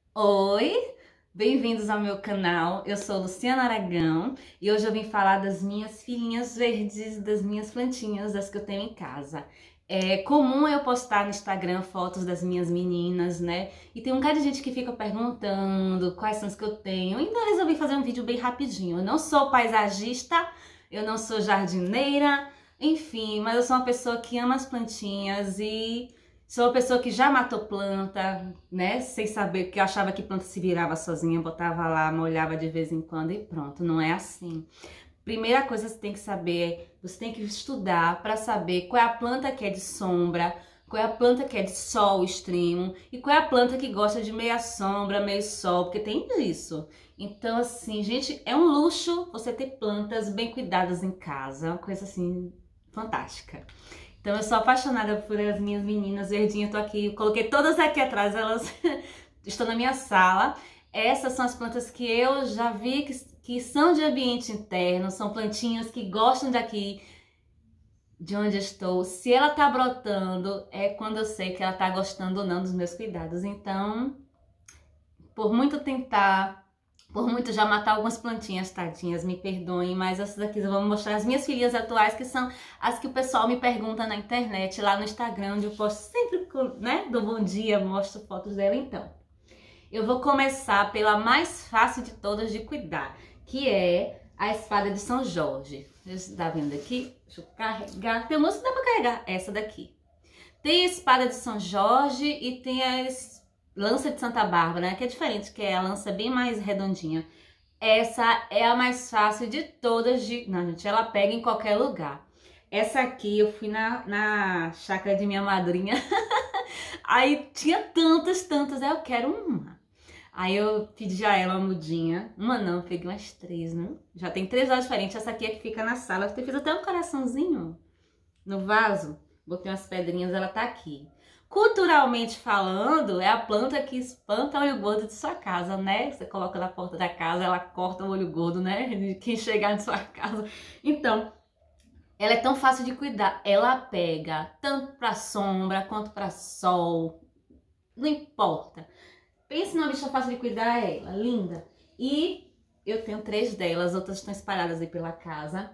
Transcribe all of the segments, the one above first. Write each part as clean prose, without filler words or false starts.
Oi, bem-vindos ao meu canal. Eu sou Luciana Aragão e hoje eu vim falar das minhas filhinhas verdes, das minhas plantinhas, das que eu tenho em casa. É comum eu postar no Instagram fotos das minhas meninas, né? E tem um cara de gente que fica perguntando quais são as que eu tenho. Então eu resolvi fazer um vídeo bem rapidinho. Eu não sou paisagista, eu não sou jardineira, enfim, mas eu sou uma pessoa que ama as plantinhas e sou uma pessoa que já matou planta, né? Sem saber, porque eu achava que planta se virava sozinha, botava lá, molhava de vez em quando e pronto. Não é assim. Primeira coisa que você tem que saber, você tem que estudar para saber qual é a planta que é de sombra, qual é a planta que é de sol extremo e qual é a planta que gosta de meia sombra, meio sol, porque tem isso. Então, assim, gente, é um luxo você ter plantas bem cuidadas em casa, é uma coisa assim fantástica. Então eu sou apaixonada por as minhas meninas verdinhas, eu tô aqui, eu coloquei todas aqui atrás, elas estão na minha sala. Essas são as plantas que eu já vi que são de ambiente interno, são plantinhas que gostam daqui, de onde eu estou. Se ela tá brotando, é quando eu sei que ela tá gostando ou não dos meus cuidados. Então, por muito tentar, por muito já matar algumas plantinhas, tadinhas, me perdoem, mas essas daqui eu vou mostrar as minhas filhinhas atuais, que são as que o pessoal me pergunta na internet, lá no Instagram, onde eu posto sempre, né, do bom dia, mostro fotos dela. Então, eu vou começar pela mais fácil de todas de cuidar, que é a espada de São Jorge. Você tá vendo aqui? Deixa eu carregar. Tem uma que dá pra carregar, essa daqui. Tem a espada de São Jorge e tem a lança de Santa Bárbara, né? Que é diferente, que é a lança bem mais redondinha. Essa é a mais fácil de todas de... Não, gente, ela pega em qualquer lugar. Essa aqui eu fui na chácara de minha madrinha. Aí tinha tantas, aí eu quero uma. Aí eu pedi a ela uma mudinha. Uma não, eu peguei umas 3, né? Já tem 3 horas diferentes. Essa aqui é que fica na sala. Eu fiz até um coraçãozinho no vaso. Botei umas pedrinhas, ela tá aqui. Culturalmente falando, é a planta que espanta o olho gordo de sua casa, né? Você coloca na porta da casa, ela corta o olho gordo, né? De quem chegar na sua casa. Então, ela é tão fácil de cuidar. Ela pega tanto pra sombra quanto pra sol. Não importa. Pense numa bicha fácil de cuidar, é ela, linda. E eu tenho 3 delas, outras estão espalhadas aí pela casa.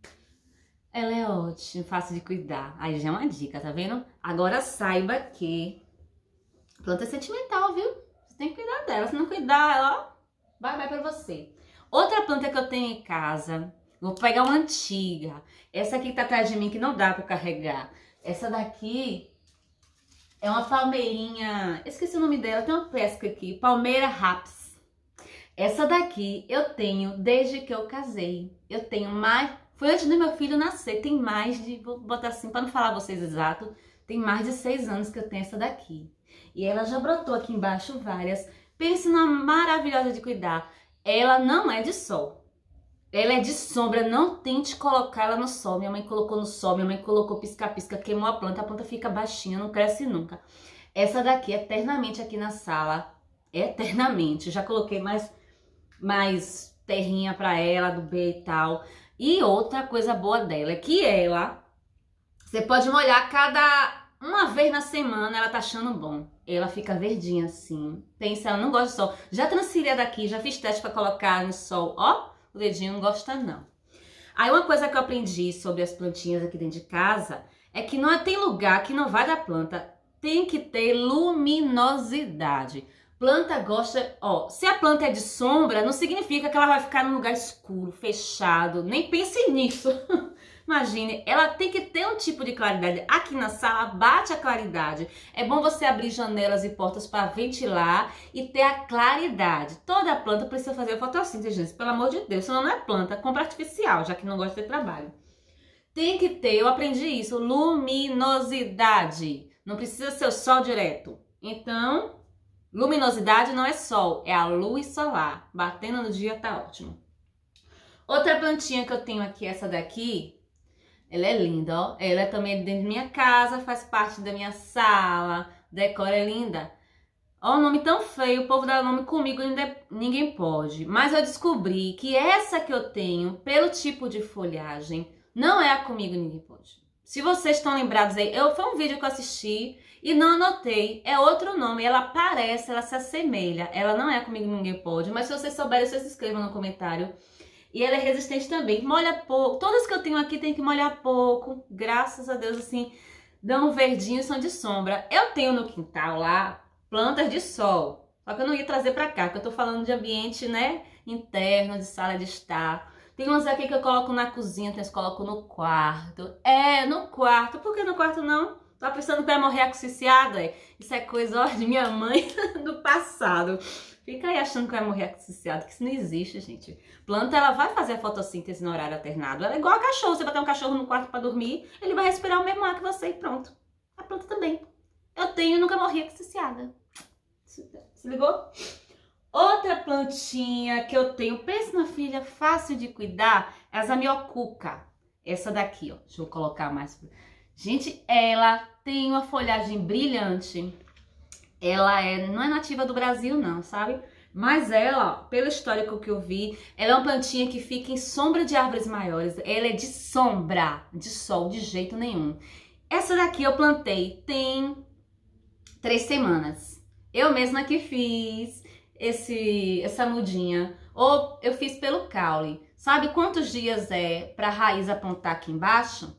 Ela é ótima, fácil de cuidar. Aí já é uma dica, tá vendo? Agora saiba que planta é sentimental, viu? Você tem que cuidar dela. Se não cuidar, ela, ó, vai pra você. Outra planta que eu tenho em casa, vou pegar uma antiga. Essa aqui que tá atrás de mim, que não dá pra carregar. Essa daqui é uma palmeirinha, esqueci o nome dela, tem uma pesca aqui, palmeira raps. Essa daqui eu tenho desde que eu casei. Eu tenho mais... Foi antes do meu filho nascer, tem mais de, vou botar assim para não falar vocês exato, tem mais de 6 anos que eu tenho essa daqui. E ela já brotou aqui embaixo várias. Pense numa maravilhosa de cuidar. Ela não é de sol, ela é de sombra, não tente colocar ela no sol. Minha mãe colocou no sol, minha mãe colocou pisca-pisca, queimou a planta fica baixinha, não cresce nunca. Essa daqui, eternamente aqui na sala, eternamente. Já coloquei mais terrinha pra ela, do B e tal. E outra coisa boa dela é que ela, você pode molhar uma vez na semana, ela tá achando bom. Ela fica verdinha assim. Pensa, ela não gosta de sol. Já transferi a daqui, já fiz teste pra colocar no sol. Ó, o dedinho não gosta não. Aí uma coisa que eu aprendi sobre as plantinhas aqui dentro de casa é que não tem lugar que não vai dar planta. Tem que ter luminosidade. Planta gosta, ó, se a planta é de sombra, não significa que ela vai ficar num lugar escuro, fechado, nem pense nisso. Imagine, ela tem que ter um tipo de claridade. Aqui na sala bate a claridade. É bom você abrir janelas e portas para ventilar e ter a claridade. Toda planta precisa fazer fotossíntese, gente, pelo amor de Deus, senão não é planta, compra artificial, já que não gosta de ter trabalho. Tem que ter, eu aprendi isso, luminosidade. Não precisa ser o sol direto. Então... luminosidade não é sol, é a luz solar. Batendo no dia tá ótimo. Outra plantinha que eu tenho aqui, essa daqui, ela é linda, ó. Ela é também dentro da minha casa, faz parte da minha sala, decora, é linda. Ó, um nome tão feio, o povo dá nome comigo, ninguém pode. Mas eu descobri que essa que eu tenho, pelo tipo de folhagem, não é a comigo, ninguém pode. Se vocês estão lembrados aí, foi um vídeo que eu assisti E não anotei, é outro nome, ela parece, ela se assemelha. Ela não é a Comigo Ninguém Pode, mas se vocês souberem, vocês escrevam no comentário. E ela é resistente também, molha pouco. Todas que eu tenho aqui tem que molhar pouco, graças a Deus, assim, dão um verdinho e são de sombra. Eu tenho no quintal lá plantas de sol, só que eu não ia trazer pra cá, porque eu tô falando de ambiente, né, interno, de sala de estar. Tem umas aqui que eu coloco na cozinha, tem as que eu coloco no quarto. É, no quarto. Por que no quarto não? Tá pensando que vai morrer asfixiada? Isso é coisa, ó, de minha mãe do passado. Fica aí achando que vai morrer asfixiada, que isso não existe, gente. Planta, ela vai fazer a fotossíntese no horário alternado. Ela é igual a cachorro. Você botar um cachorro no quarto pra dormir, ele vai respirar o mesmo ar que você e pronto. A planta também. Eu tenho e nunca morri asfixiada. Se ligou? Outra plantinha que eu tenho, pensa na filha, fácil de cuidar, é a zamioculca. Essa daqui, ó. Deixa eu colocar mais. Gente, ela tem uma folhagem brilhante. Ela não é nativa do Brasil, não, sabe? Mas ela, ó, pelo histórico que eu vi, ela é uma plantinha que fica em sombra de árvores maiores. Ela é de sombra, de sol, de jeito nenhum. Essa daqui eu plantei tem 3 semanas. Eu mesma que fiz essa mudinha. Ou eu fiz pelo caule. Sabe quantos dias é pra raiz apontar aqui embaixo?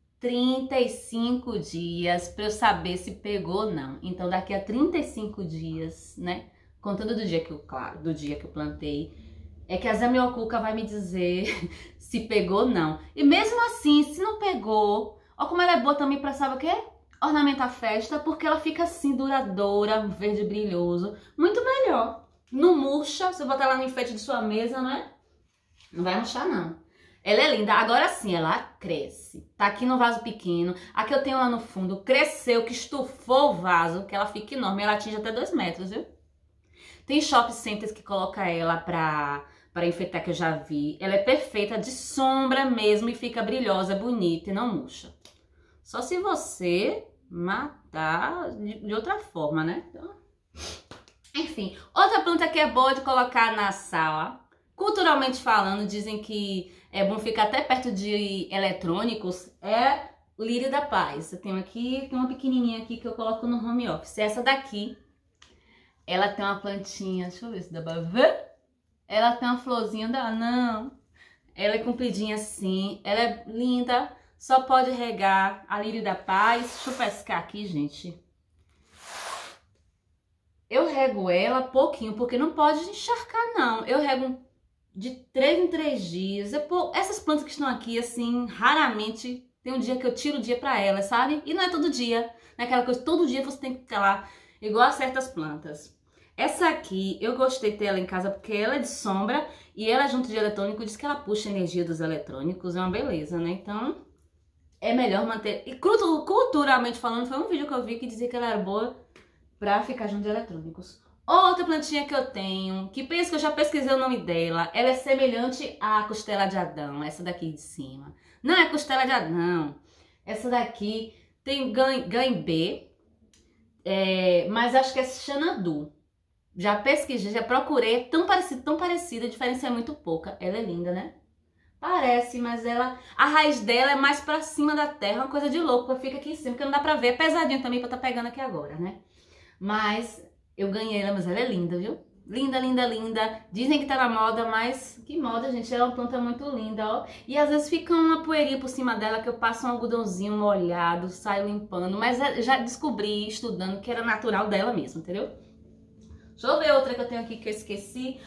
35 dias para eu saber se pegou ou não. Então daqui a 35 dias, né? Contando do dia que eu, claro, do dia que eu plantei, é que a zamioculca vai me dizer se pegou ou não. E mesmo assim, se não pegou, ó como ela é boa também para, sabe o quê? Ornamentar a festa, porque ela fica assim duradoura, verde brilhoso, muito melhor. Não murcha, você botar ela no enfeite de sua mesa, não é? Não vai murchar não. Ela é linda, agora sim, ela cresce. Tá aqui no vaso pequeno. A que eu tenho lá no fundo cresceu, que estufou o vaso, que ela fica enorme. Ela atinge até 2 metros, viu? Tem shopping centers que coloca ela pra enfeitar, que eu já vi. Ela é perfeita, de sombra mesmo, e fica brilhosa, bonita e não murcha. Só se você matar de outra forma, né? Então, enfim, outra planta que é boa de colocar na sala, culturalmente falando, dizem que é bom ficar até perto de eletrônicos, é o lírio da paz. Eu tenho aqui, tem uma pequenininha aqui que eu coloco no home office. Essa daqui, ela tem uma plantinha, deixa eu ver se dá pra ver. Ela tem uma florzinha, não. Ela é compridinha assim, ela é linda, só pode regar a lírio da paz. Deixa eu pescar aqui, gente. Eu rego ela pouquinho, porque não pode encharcar, não. Eu rego de 3 em 3 dias. Essas plantas que estão aqui, assim, raramente tem um dia que eu tiro o dia pra elas, sabe? E não é todo dia. Não é aquela coisa, todo dia você tem que ficar lá, igual a certas plantas. Essa aqui, eu gostei de ter ela em casa porque ela é de sombra e ela junto de eletrônico, diz que ela puxa a energia dos eletrônicos, é uma beleza, né? Então, é melhor manter. E culturalmente falando, foi um vídeo que eu vi que dizia que ela era boa pra ficar junto de eletrônicos. Outra plantinha que eu tenho, que penso que eu já pesquisei o nome dela, ela é semelhante à costela de Adão, essa daqui de cima. Não é costela de Adão, essa daqui tem ganhê, mas acho que é Xanadu. Já pesquisei, já procurei, é tão parecida, a diferença é muito pouca. Ela é linda, né? Parece, mas a raiz dela é mais pra cima da terra, uma coisa de louco, fica aqui em cima, porque não dá pra ver, é pesadinho também pra tá pegando aqui agora, né? Mas eu ganhei ela, mas ela é linda, viu? Linda, linda, linda. Dizem que tá na moda, mas que moda, gente. Ela é uma planta muito linda, ó. E às vezes fica uma poeirinha por cima dela que eu passo um algodãozinho molhado, saio limpando. Mas já descobri, estudando, que era natural dela mesmo, entendeu? Deixa eu ver outra que eu tenho aqui que eu esqueci.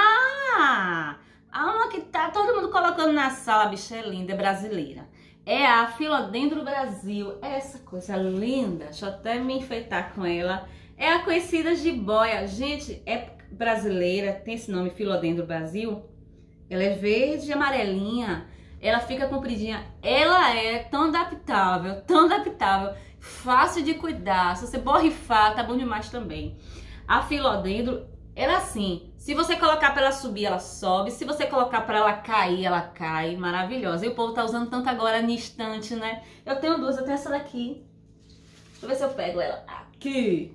Ah! Há uma que tá todo mundo colocando na sala, a bicha é linda, é brasileira. É a Philodendron Brasil. Essa coisa linda. Deixa eu até me enfeitar com ela. É a conhecida jiboia. Gente, é brasileira, tem esse nome, Philodendron Brasil. Ela é verde e amarelinha. Ela fica compridinha. Ela é tão adaptável, fácil de cuidar. Se você borrifar, tá bom demais também. A Philodendron, ela assim, se você colocar pra ela subir, ela sobe. Se você colocar pra ela cair, ela cai. Maravilhosa. E o povo tá usando tanto agora no instante, né? Eu tenho duas, eu tenho essa daqui. Deixa eu ver se eu pego ela aqui.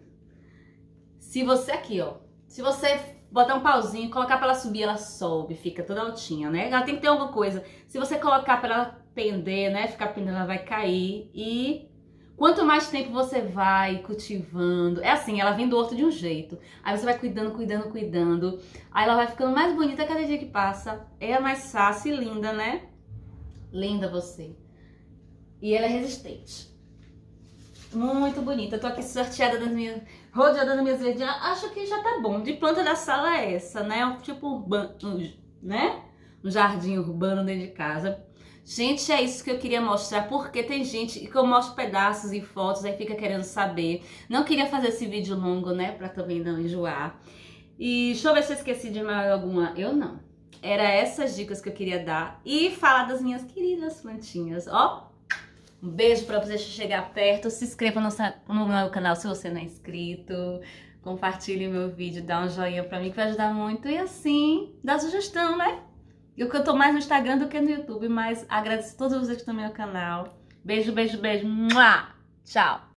Se você aqui, ó, se você botar um pauzinho, colocar pra ela subir, ela sobe, fica toda altinha, né? Ela tem que ter alguma coisa. Se você colocar pra ela pender, né, ficar pendendo, ela vai cair. E Quanto mais tempo você vai cultivando, é assim, ela vem do horto de um jeito. Aí você vai cuidando, cuidando, cuidando. Aí ela vai ficando mais bonita cada dia que passa. É mais fácil e linda, né? Linda você. E ela é resistente. Muito bonita. Eu tô aqui sorteada das minhas... rodeada das minhas verdinhas. Acho que já tá bom. De planta da sala é essa, né? Um tipo urbano, né? Um jardim urbano dentro de casa. Gente, é isso que eu queria mostrar, porque tem gente que eu mostro pedaços e fotos, aí fica querendo saber. Não queria fazer esse vídeo longo, né, pra também não enjoar. E deixa eu ver se eu esqueci de mais alguma. Eu não. Era essas dicas que eu queria dar e falar das minhas queridas plantinhas, ó. Um beijo pra você chegar perto, se inscreva no meu canal se você não é inscrito. Compartilhe meu vídeo, dá um joinha pra mim que vai ajudar muito. E assim, dá sugestão, né? Eu que eu tô mais no Instagram do que no YouTube, mas agradeço a todos vocês que estão no meu canal. Beijo, beijo, beijo. Mua! Tchau!